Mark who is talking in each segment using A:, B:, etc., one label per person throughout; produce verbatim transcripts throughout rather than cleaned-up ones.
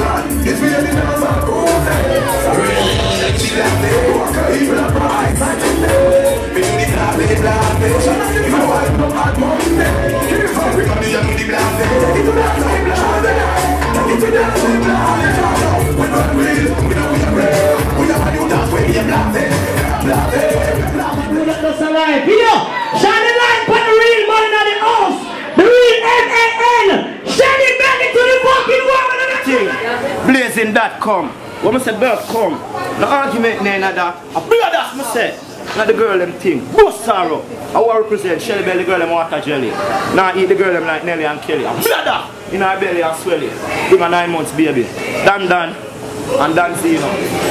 A: It's really not my cool thing. She left me, walk her evil up her eyes. I can know. Me do the blah, me the blah, me. You know I know hard Monday. Keep it up, we got the young, the blah, me. Take it to that side, blah, me. Take it to that side, blah, me. We're not real, we know we are real. We are you that way, you blah, me. Blah, me, blah, me.
B: That's a lie. Video, shine the light for the real man in the house. The real M A N. Shine it back into the fucking woman of the thing.
C: Blazing dot com. What I say birth come. No argument none of that. A brother me say. Not the girl them thing. Both sorrow. I want to represent Shelly Belly girl them water jelly. Now eat the girl them like Nelly and Kelly. A brother in her belly and swelly. Give her nine months baby. Dan Dan and Dan Zeno.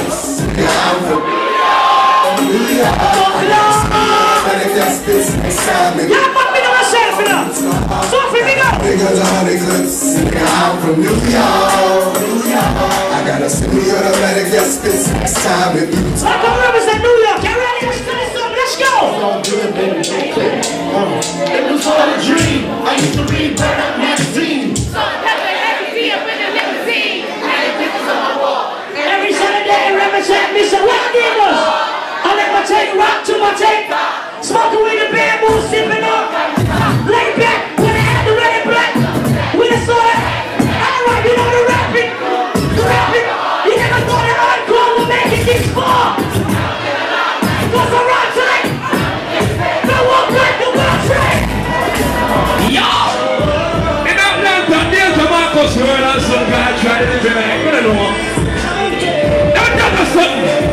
B: Yeah, put me on myself, you know. So for me now.
A: Because of how they clips. I'm from New York. I gotta send me automatic, yes, spits next time it beats.
B: I come represent New York. Get ready, let's finish this up. Let's go.
A: It was all a dream. I used to read Burn Up magazine.
B: Every Saturday, represent me. So what did us? I let my take rock to my take. Smoking with the bamboo, sipping up. Lay back when I had the red and black. With a sword. Alright, you know the rapping. The rapping. You never thought that hardcore would make it this far. What's a rock tonight? No one like the world trade. Yo!
D: In Atlanta, there's a Marcus Word and some guy trying to live in a good know. Now that's something.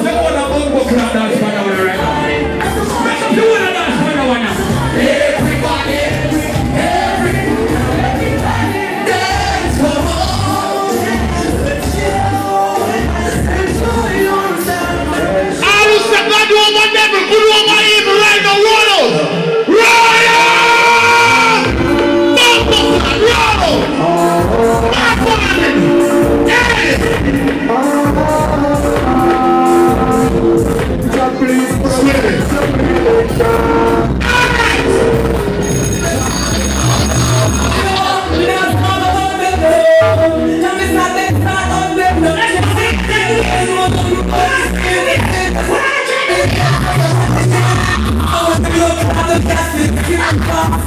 D: Everybody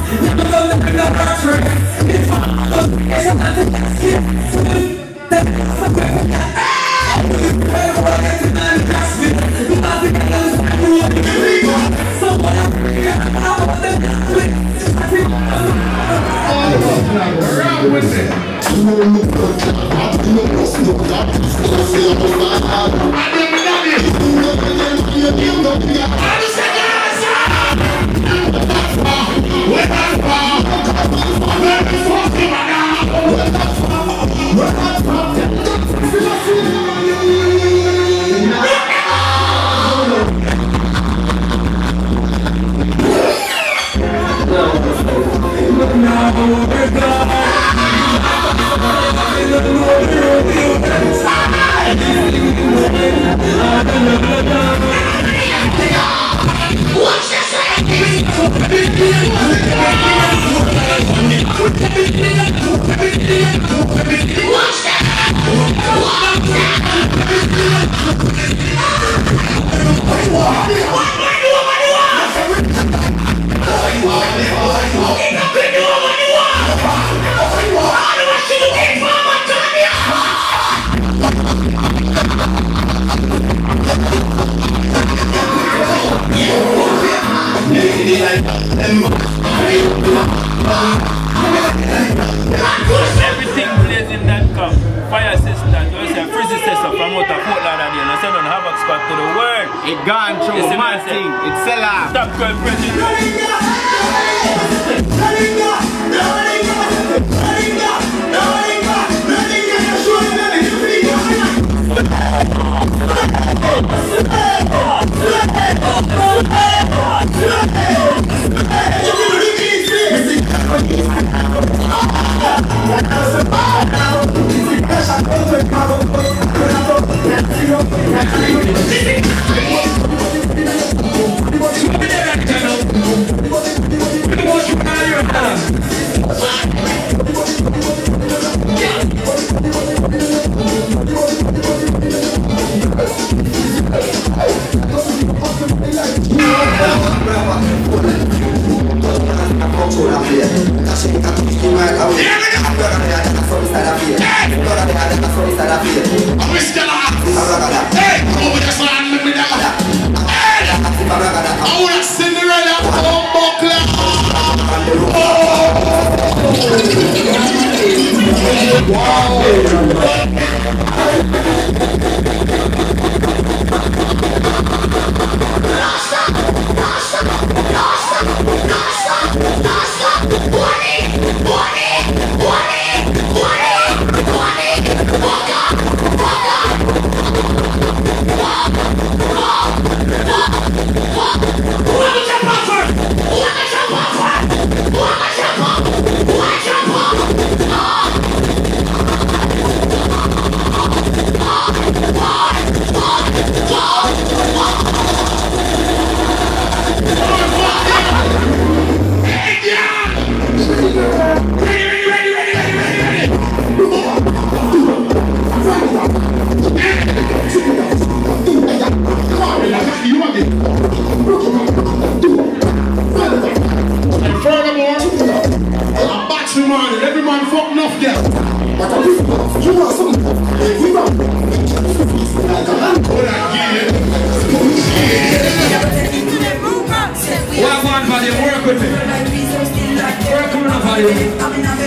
E: Everything blazing that come. Fire system, you say freezy system from out of Fort Lauderdale and send on Havoc Squad to the world.
C: It gone through, mad thing, it's sell off.
E: Stop going president.
D: Work with me. Work with me.